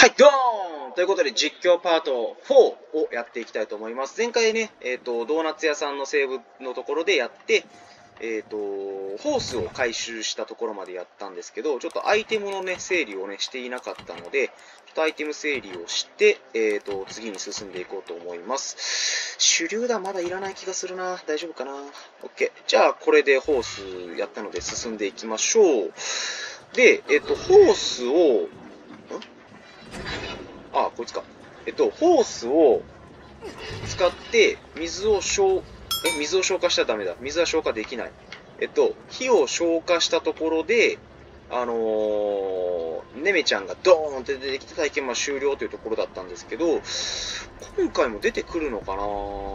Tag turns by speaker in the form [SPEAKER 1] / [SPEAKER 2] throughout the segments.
[SPEAKER 1] はい、ドーンということで実況パート4をやっていきたいと思います。前回ね、ドーナツ屋さんのセーブのところでやって、ホースを回収したところまでやったんですけど、ちょっとアイテムのね、整理をね、していなかったので、ちょっとアイテム整理をして、次に進んでいこうと思います。手榴弾まだいらない気がするな。大丈夫かな。OK。じゃあ、これでホースやったので進んでいきましょう。で、ホースを、こいつか。ホースを使って水を消化しちゃダメだ。水は消化できない。火を消化したところで、ネメちゃんがドーンって出てきて体験終了というところだったんですけど、今回も出てくるのかな。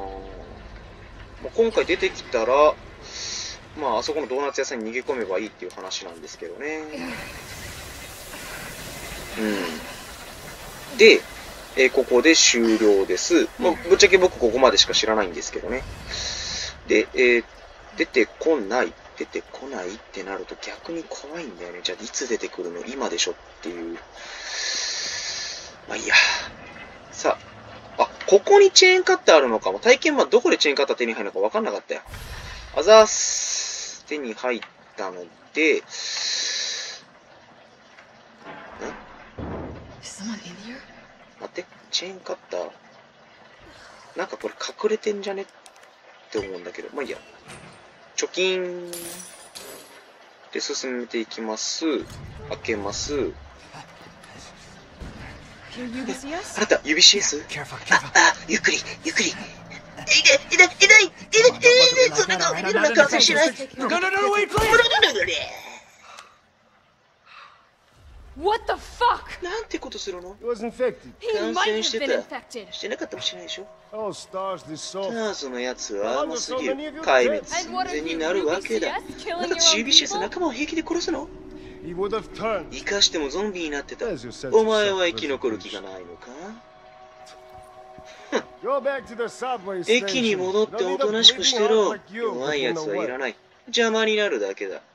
[SPEAKER 1] 今回出てきたら、あそこのドーナツ屋さんに逃げ込めばいいっていう話なんですけどね。で、ここで終了です。ぶっちゃけ僕ここまでしか知らないんですけどね。で、出てこないってなると逆に怖いんだよね。じゃあいつ出てくるの？今でしょっていう。まあいいや。さあ、ここにチェーンカッターあるのかも。体験はどこでチェーンカッター手に入るのか分かんなかったよ。あざーす。手に入ったので、待って、チェーンカッター。なんかこれ隠れてんじゃねって思うんだけど、まあいいや。貯金で進めていきます。開けます。あなた、指 CS？ ゆっくり。痛いそんなの、いろんな感染しない。
[SPEAKER 2] What the fuck?
[SPEAKER 1] なんてことするの？
[SPEAKER 3] He was infected.
[SPEAKER 1] 感
[SPEAKER 2] He might
[SPEAKER 1] 染
[SPEAKER 2] have
[SPEAKER 1] して
[SPEAKER 2] been
[SPEAKER 1] た。
[SPEAKER 2] infected.
[SPEAKER 1] してなかったかもしれないでしょ。
[SPEAKER 3] Oh, stars, this soft.
[SPEAKER 1] ターゾのやつは甘すぎる。壊滅寸前になるわけだ。あなた UBCS 仲間を平気で殺すの？
[SPEAKER 3] He would have turned.
[SPEAKER 1] 生かしてもゾンビになってた。
[SPEAKER 3] There's your sense of
[SPEAKER 1] お前は生き残る気がないのか？
[SPEAKER 3] Go back to the subway
[SPEAKER 1] 駅に
[SPEAKER 3] station.
[SPEAKER 1] 戻っておとなしくしてろ。弱いやつはいらない。邪魔になるだけだ。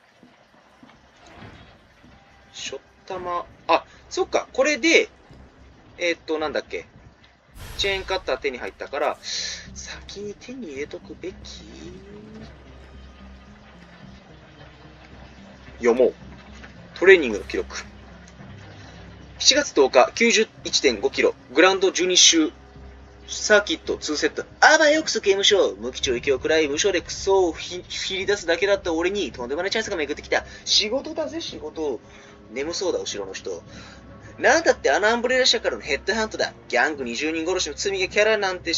[SPEAKER 1] しょったま。そっか。これで、なんだっけ。チェーンカッター手に入ったから、先に手に入れとくべき？読もう。トレーニングの記録。7月10日、91.5 キロ、グラウンド12周、サーキット2セット。あばよくそ刑務所。無期懲役を食らい、無償でクソを切り出すだけだった俺に、とんでもないチャンスが巡ってきた。仕事だぜ、仕事。眠そうだ、後ろの人。なんだってあのアンブレラ社からのヘッドハントだ。ギャング20人殺しの罪がチャラなんて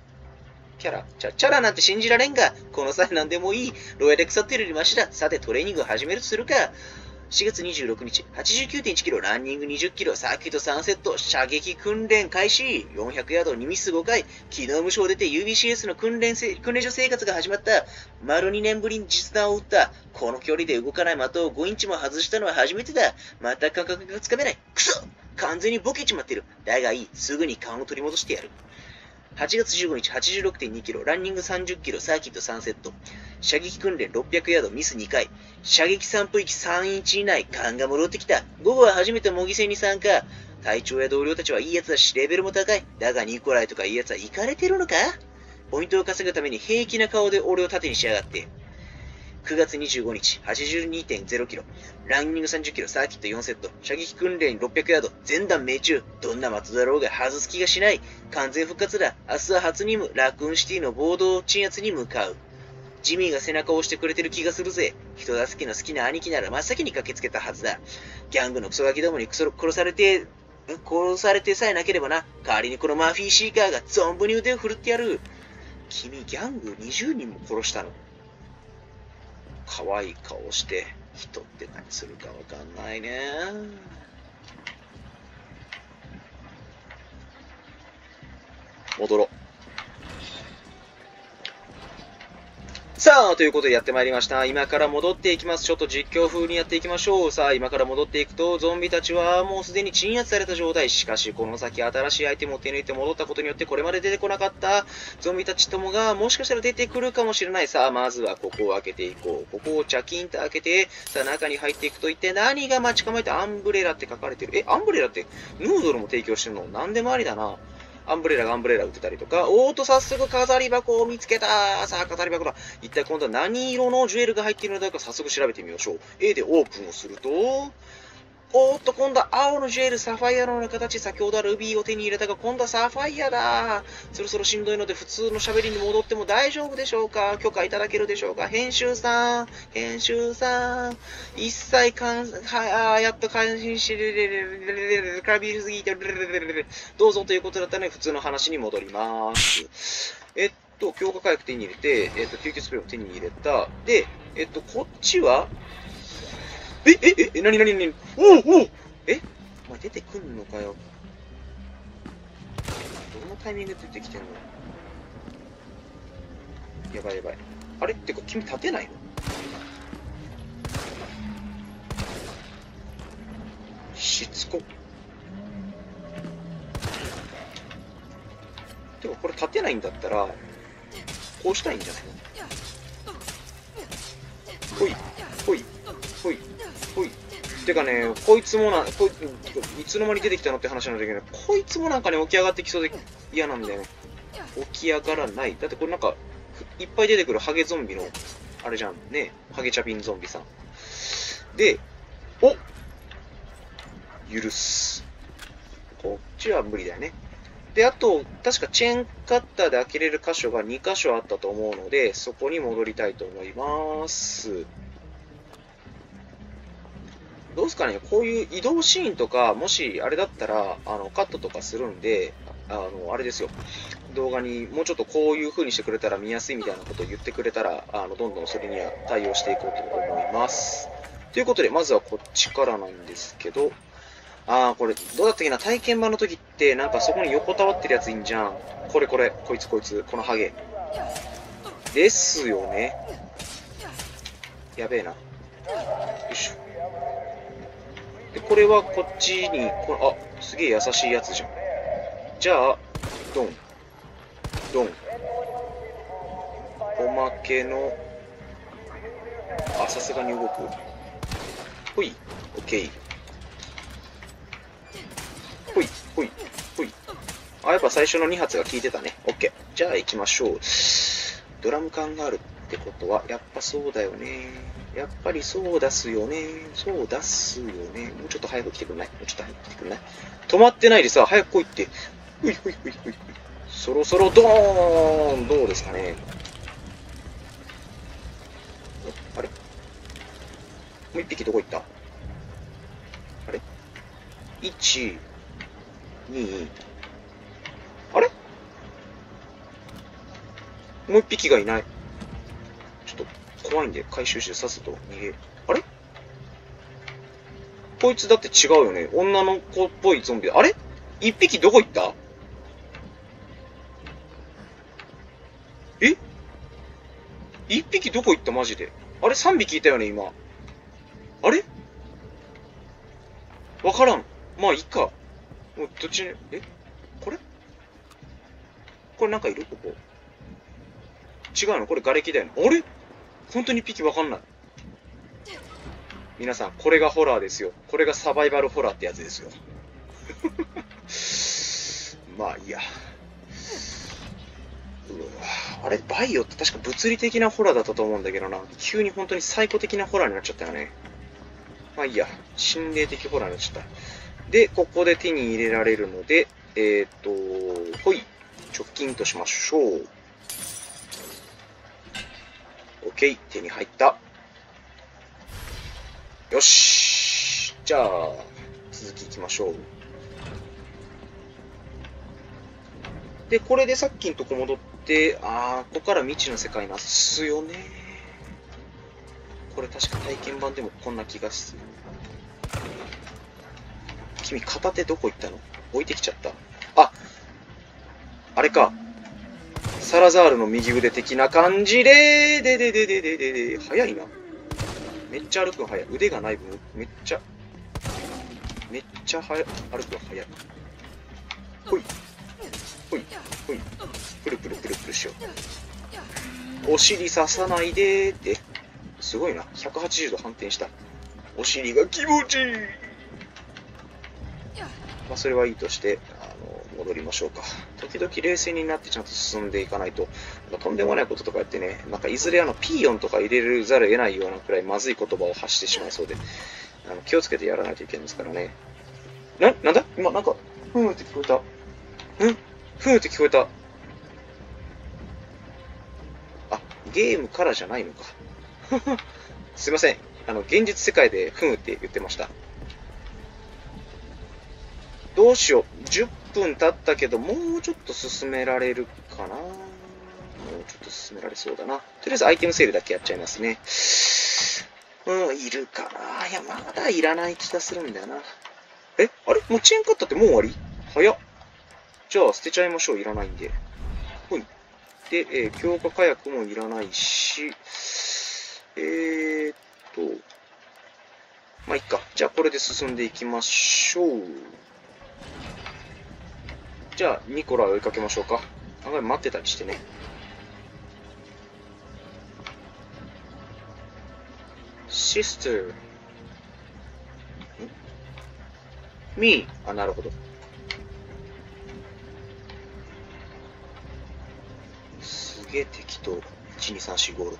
[SPEAKER 1] 信じられんが、この際なんでもいい。牢屋で腐ってるよりマシだ。さてトレーニングを始めるとするか。4月26日、89.1 キロ、ランニング20キロ、サーキット3セット、射撃訓練開始、400ヤード2ミス5回、昨日無償出て UBCS の訓練所生活が始まった。丸2年ぶりに実弾を撃った。この距離で動かない的を5インチも外したのは初めてだ。また感覚がつかめない。クソ！完全にボケちまってる。だがいい。すぐに勘を取り戻してやる。8月15日、86.2 キロ、ランニング30キロ、サーキット3セット、射撃訓練600ヤード、ミス2回、射撃散布域3インチ以内、勘が戻ってきた。午後は初めて模擬戦に参加。隊長や同僚たちはいいやつだし、レベルも高い。だがニコライとかいいやつはイカれてるのか？ポイントを稼ぐために平気な顔で俺を盾にしやがって。9月25日、82.0 キロ、ランニング30キロ、サーキット4セット、射撃訓練600ヤード、全弾命中。どんな的だろうが外す気がしない。完全復活だ。明日は初任務、ラクーンシティの暴動鎮圧に向かう。ジミーが背中を押してくれてる気がするぜ。人助けの好きな兄貴なら真っ先に駆けつけたはずだ。ギャングのクソガキどもに殺されてさえなければな。代わりにこのマフィーシーカーが存分に腕を振るってやる。君、ギャング20人も殺したの？可愛い顔して人って何するかわかんないね。戻ろう。ささあ、ということでやってまいりました。今から戻っていきます。ちょっと実況風にやっていきましょう。さあ、今から戻っていくと、ゾンビたちはもうすでに鎮圧された状態。しかし、この先新しいアイテムを手抜いて戻ったことによって、これまで出てこなかったゾンビたちともが、もしかしたら出てくるかもしれない。さあ、まずはここを開けていこう。ここをチャキンと開けて、さあ、中に入っていくと一体何が待ち構えてアンブレラって書かれてる。アンブレラってヌードルも提供してるの？なんでもありだな。アンブレラがアンブレラ売ってたりとか、早速飾り箱を見つけた。さあ、飾り箱だ。一体今度は何色のジュエルが入っているのだか早速調べてみましょう。A でオープンをすると、今度は青のジュエル、サファイアのような形。先ほどはルビーを手に入れたが、今度はサファイアだ。そろそろしんどいので、普通の喋りに戻っても大丈夫でしょうか？許可いただけるでしょうか？編集さん。一切やっと監視しれカビルすぎて、どうぞということだったので、普通の話に戻ります。強化回復手に入れて、救急スプレーを手に入れた。で、こっちは、なにお前出てくんのかよ。どのタイミングで出てきてんの？やばい。あれってか、君立てないの？しつこ。てか、これ立てないんだったら、こうしたいんじゃないの？ほい。てかね、こいつもいつの間に出てきたのって話なんだけど、こいつもなんかね、起き上がってきそうで嫌なんだよね。起き上がらない。だってこれなんか、いっぱい出てくるハゲゾンビの、あれじゃんね。ハゲチャピンゾンビさん。で、許す。こっちは無理だよね。で、あと、確かチェーンカッターで開けれる箇所が2箇所あったと思うので、そこに戻りたいと思います。どうですかね、こういう移動シーンとか、もしあれだったら、カットとかするんで、あれですよ、動画にもうちょっとこういう風にしてくれたら見やすいみたいなことを言ってくれたら、どんどんそれには対応していこうと思います。ということで、まずはこっちからなんですけど、これ、どうだったっけな、体験版の時って、なんかそこに横たわってるやついいんじゃん。こいつ、このハゲ。ですよね。やべえな。よいしょ。で、これはこっちに、すげえ優しいやつじゃん。じゃあ、ドン。おまけの、さすがに動く。ほい、オッケー。ほい。やっぱ最初の2発が効いてたね。オッケー。じゃあ行きましょう。ドラム缶があるってことは、やっぱそうだよね。やっぱりそう出すよね。もうちょっと早く来てくんない？止まってないでさ、早く来いって。ほい。そろそろドーン！どうですかね。あれ？もう一匹どこ行った？あれ？ 1、2、あれ？もう一匹がいない。ちょっと怖いんで回収してさっさと逃げ。あれ？こいつだって違うよね。女の子っぽいゾンビ。あれ？一匹どこ行った？一匹どこ行ったマジで。あれ？ 3 匹いたよね今。あれ？わからん。まあいいか。もうどっちに、これなんかいる？ここ。違うの？これ瓦礫だよね。あれ？本当に一匹わかんない。皆さん、これがホラーですよ。これがサバイバルホラーってやつですよ。まあいいや。あれ、バイオって確か物理的なホラーだったと思うんだけどな。急に本当にサイコ的なホラーになっちゃったよね。まあいいや。心霊的ホラーになっちゃった。で、ここで手に入れられるので、ほい。直近としましょう。OK。手に入った。よし。じゃあ、続きいきましょう。で、これでさっきのとこ戻って、ここから未知の世界なんすよね。これ確か体験版でもこんな気がする。君、片手どこ行ったの？置いてきちゃった。あれか。 サラザールの右腕的な感じで、早いな。めっちゃ歩くの早い。腕がない分、めっちゃ早い。歩くの早い。ほい。ほい。ほい。プルプルプルプルしよう。お尻刺さないでーって。すごいな。180度反転した。お尻が気持ちいい。まあ、それはいいとして、戻りましょうか。時々冷静になってちゃんと進んでいかないと、とんでもないこととかやってね、なんかいずれピーヨンとか入れざるを得ないようなくらいまずい言葉を発してしまいそうで、気をつけてやらないといけないんですからね。なんだ今なんか、ふーって聞こえた。ふーって聞こえた。あ、ゲームからじゃないのか。すいません。現実世界でふーって言ってました。どうしよう。10分経ったけど、もうちょっと進められるかな。もうちょっと進められそうだな。とりあえずアイテムセールだけやっちゃいますね。いるかな。いや、まだいらない気がするんだよな。あれ持ち円買ったってもう終わり？早っ。じゃあ捨てちゃいましょう。いらないんで。ほい。で、強化火薬もいらないし、まあ、いっか。じゃあこれで進んでいきましょう。じゃあ、ニコラ追いかけましょうか。案外待ってたりしてね。シスター。ミー。あ、なるほど。すげえ適当。1、2、3、4、5、6。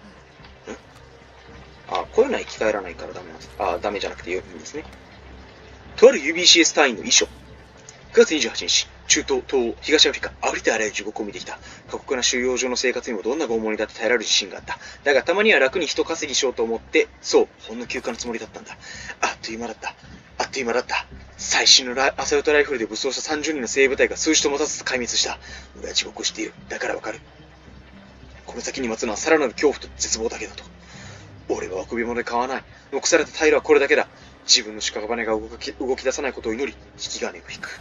[SPEAKER 1] あ、こういうのは生き返らないからダメなんです。あ、ダメじゃなくていいんですね。とある UBCS 隊員の遺書。9月28日、中東、東欧、東アフリカ、ありとあらゆる地獄を見てきた。過酷な収容所の生活にもどんな拷問にだって耐えられる自信があった。だがたまには楽に人稼ぎしようと思って、そう、ほんの休暇のつもりだったんだ。あっという間だった。あっという間だった。最新のアサルトライフルで武装した30人の精鋭部隊が数日ともたずつ壊滅した。俺は地獄を知っている。だからわかる。この先に待つのはさらなる恐怖と絶望だけだと。俺は臆病者で買わない。残された退路はこれだけだ。自分の屍が動き出さないことを祈り、引き金を引く。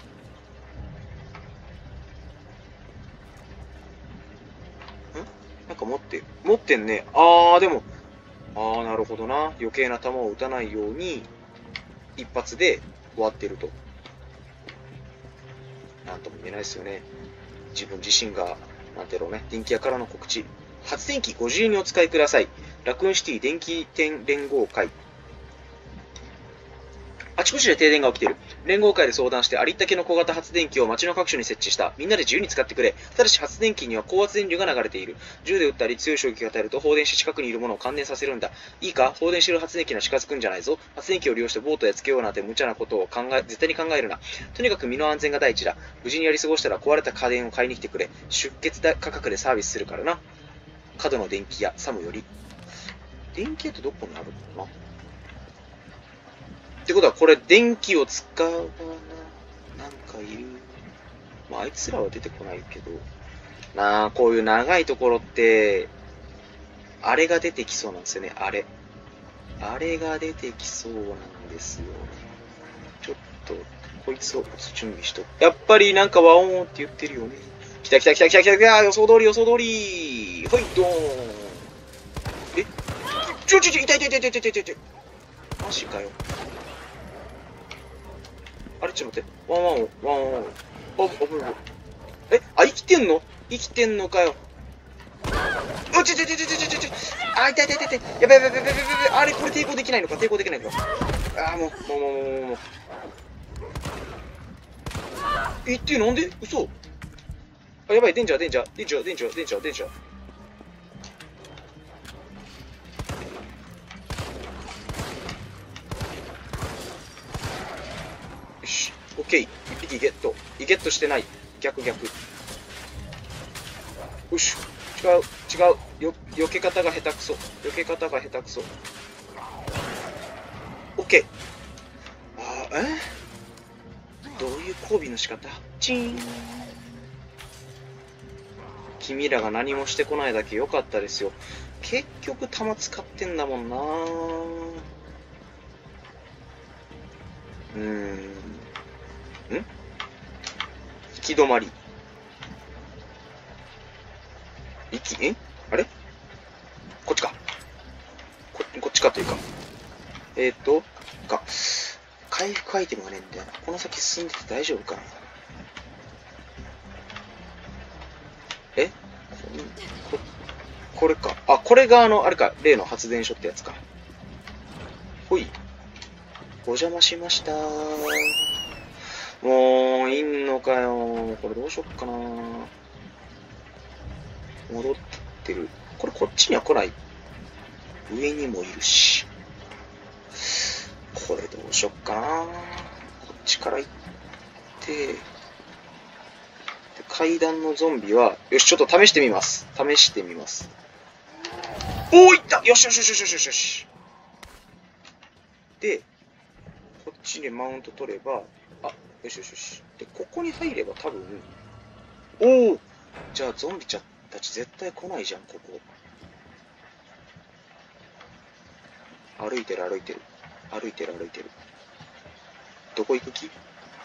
[SPEAKER 1] なんか持ってんね。でも、なるほどな。余計な弾を撃たないように、一発で終わってると。なんとも言えないですよね。自分自身が、なんていうのね、電気屋からの告知。発電機ご自由にお使いください。ラクーンシティ電気店連合会。あちこちで停電が起きている。連合会で相談してありったけの小型発電機を街の各所に設置した。みんなで自由に使ってくれ。ただし発電機には高圧電流が流れている。銃で撃ったり強い衝撃が与えると放電して近くにいるものを感電させるんだ。いいか、放電している発電機には近づくんじゃないぞ。発電機を利用してボートやつけようなんて無茶なことを絶対に考えるな。とにかく身の安全が第一だ。無事にやり過ごしたら壊れた家電を買いに来てくれ。出血価格でサービスするからな。角の電気屋、サムより。電気屋ってどこにあるのかなってことは、これ、電気を使わなんかいる。まあ、あいつらは出てこないけど。こういう長いところって、あれが出てきそうなんですよね、あれ。あれが出てきそうなんですよ。ちょっと、こいつを撃つ準備しと。やっぱりなんかワオーンって言ってるよね。来た来た来た来た来た来た、予想通り予想通り。ほい、ドーン。痛い痛い痛い痛い痛い痛い痛い。マジかよ。あれちょっと待って。ワンワンを、ワンワンを。生きてんの？生きてんのかよ。痛い痛い痛い痛い痛い痛い。痛い痛い痛い痛い。やばいやばいやばいやばいやばい。あれこれ抵抗できないのか抵抗できないのか。もう。ってなんで？嘘。やばい、デンジャー。よし、オッケー。一匹ゲット。ゲットしてない。逆。よし。違う。避け方が下手くそ。オッケー。どういう交尾の仕方？チーン。君らが何もしてこないだけ良かったですよ。結局弾使ってんだもんな。行き止まり。 あれこっちか。こっちかというか。回復アイテムがねえんだよな。この先進んでて大丈夫かな。これか。あ、これがあれか。例の発電所ってやつか。ほい。お邪魔しました。もう、いんのかよ。これどうしよっかな。戻ってる。これこっちには来ない。上にもいるし。これどうしよっかな。こっちから行って、階段のゾンビは、よし、ちょっと試してみます。おー、いった。よし。で、こっちでマウント取れば、あ、よし。で、ここに入れば多分、おお、じゃあゾンビちゃんたち絶対来ないじゃん、ここ。歩いてる。どこ行く気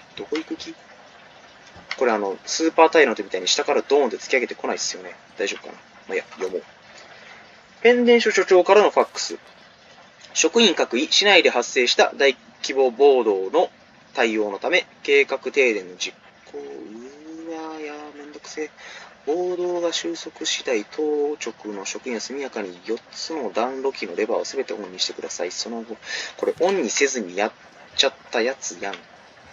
[SPEAKER 1] これスーパータイラントみたいに下からドーンって突き上げてこないっすよね。大丈夫かな。まあ、いや、読もう。変電所所長からのファックス。職員各位、市内で発生した大規模暴動の対応のため、計画停電の実行。めんどくせえ。暴動が収束次第、当直の職員は速やかに4つの暖炉機のレバーをすべてオンにしてください。その後、これオンにせずにやっちゃったやつやん。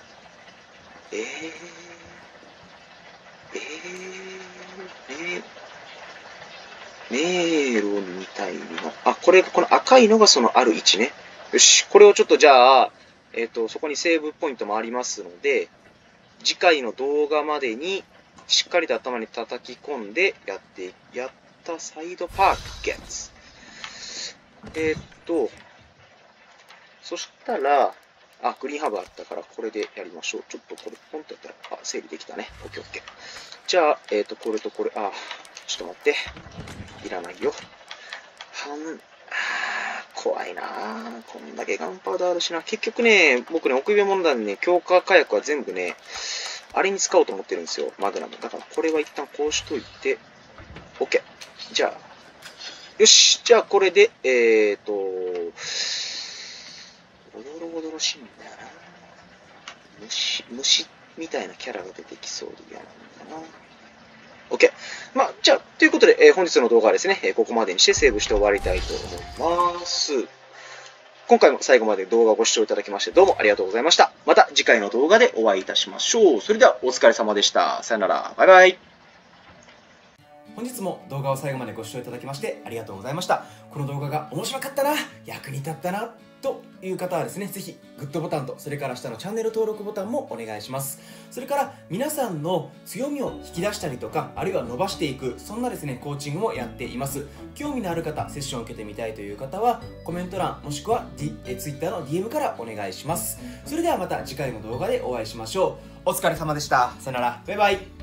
[SPEAKER 1] 迷路みたいな。あ、この赤いのがそのある位置ね。よし、これをちょっとじゃあ、そこにセーブポイントもありますので、次回の動画までにしっかりと頭に叩き込んでやったサイドパークゲッツ。そしたら、グリーンハーブあったからこれでやりましょう。ちょっとこれポンとやったら、整理できたね。オッケーオッケー。じゃあ、これとこれ、ちょっと待って。いらないよ。怖いなぁ。こんだけガンパウダーあるしな。結局ね、僕ね、奥指物なんでね、強化火薬は全部ね、あれに使おうと思ってるんですよ。マグナム。だからこれは一旦こうしといて、OK。じゃあ、よし。じゃあこれで、おどろしいんだよな。虫みたいなキャラが出てきそうで嫌なんだな。OK。まあ、じゃあ、ということで、本日の動画はですね、ここまでにしてセーブして終わりたいと思います。今回も最後まで動画をご視聴いただきましてどうもありがとうございました。また次回の動画でお会いいたしましょう。それではお疲れ様でした。さよなら。バイバイ。
[SPEAKER 4] 本日も動画を最後までご視聴いただきましてありがとうございました。この動画が面白かったな、役に立ったな、という方はですね、ぜひグッドボタンと、それから下のチャンネル登録ボタンもお願いします。それから皆さんの強みを引き出したりとか、あるいは伸ばしていく、そんなですね、コーチングもやっています。興味のある方、セッションを受けてみたいという方は、コメント欄、もしくは、Twitter の DM からお願いします。それではまた次回の動画でお会いしましょう。お疲れ様でした。さよなら。バイバイ。